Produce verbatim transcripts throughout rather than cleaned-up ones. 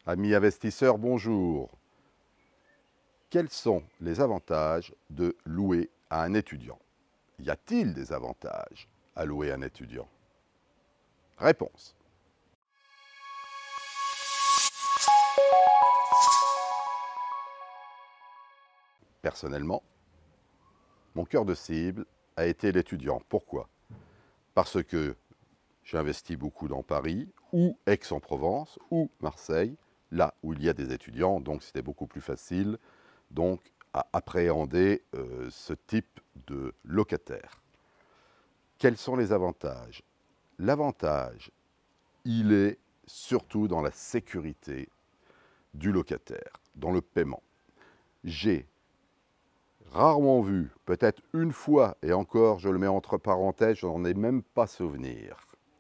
Amis investisseurs, bonjour. Quels sont les avantages de louer à un étudiant? Y a-t-il des avantages à louer à un étudiant? Réponse. Personnellement, mon cœur de cible a été l'étudiant. Pourquoi? Parce que j'ai investi beaucoup dans Paris, ou Aix-en-Provence, ou Marseille, là où il y a des étudiants, donc c'était beaucoup plus facile donc, à appréhender euh, ce type de locataire. Quels sont les avantages? L'avantage, il est surtout dans la sécurité du locataire, dans le paiement. J'ai rarement vu, peut-être une fois, et encore je le mets entre parenthèses, je n'en ai même pas souvenir,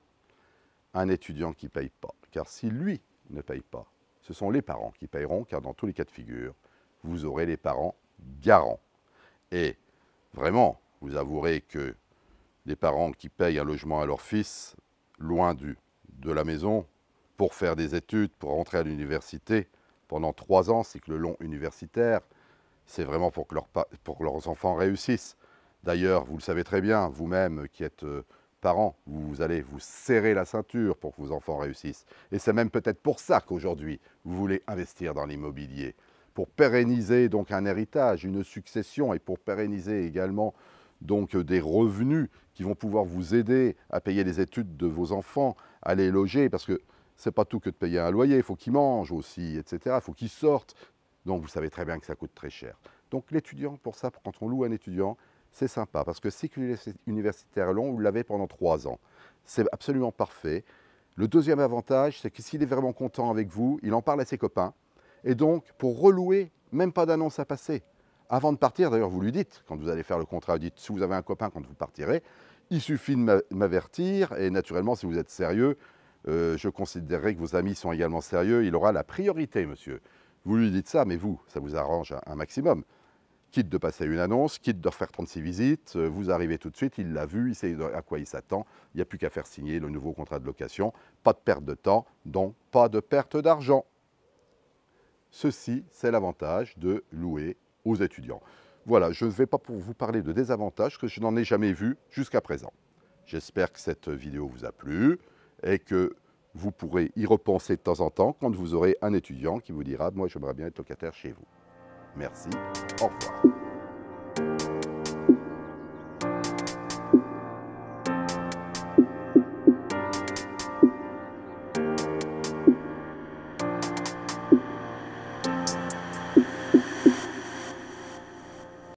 un étudiant qui ne paye pas. Car si lui ne paye pas, ce sont les parents qui payeront, car dans tous les cas de figure, vous aurez les parents garants. Et vraiment, vous avouerez que les parents qui payent un logement à leur fils, loin du, de la maison, pour faire des études, pour rentrer à l'université, pendant trois ans, cycle long universitaire, c'est vraiment pour que, leur, pour que leurs enfants réussissent. D'ailleurs, vous le savez très bien, vous-même qui êtes euh, parents, vous allez vous serrer la ceinture pour que vos enfants réussissent. Et c'est même peut-être pour ça qu'aujourd'hui, vous voulez investir dans l'immobilier, pour pérenniser donc un héritage, une succession, et pour pérenniser également donc des revenus qui vont pouvoir vous aider à payer les études de vos enfants, à les loger, parce que c'est pas tout que de payer un loyer, il faut qu'ils mangent aussi, et cetera. Il faut qu'ils sortent. Donc vous savez très bien que ça coûte très cher. Donc l'étudiant, pour ça, quand on loue un étudiant, c'est sympa, parce que cycle universitaire long, vous l'avez pendant trois ans. C'est absolument parfait. Le deuxième avantage, c'est que s'il est vraiment content avec vous, il en parle à ses copains. Et donc, pour relouer, même pas d'annonce à passer. Avant de partir, d'ailleurs, vous lui dites, quand vous allez faire le contrat, vous dites, si vous avez un copain quand vous partirez, il suffit de m'avertir, et naturellement, si vous êtes sérieux, euh, je considérerai que vos amis sont également sérieux, il aura la priorité, monsieur. Vous lui dites ça, mais vous, ça vous arrange un, un maximum. Quitte de passer une annonce, quitte de refaire trente-six visites, vous arrivez tout de suite, il l'a vu, il sait à quoi il s'attend, il n'y a plus qu'à faire signer le nouveau contrat de location, pas de perte de temps, donc pas de perte d'argent. Ceci, c'est l'avantage de louer aux étudiants. Voilà, je ne vais pas pour vous parler de désavantages, parce que je n'en ai jamais vu jusqu'à présent. J'espère que cette vidéo vous a plu et que vous pourrez y repenser de temps en temps quand vous aurez un étudiant qui vous dira « Moi, j'aimerais bien être locataire chez vous ». Merci, au revoir.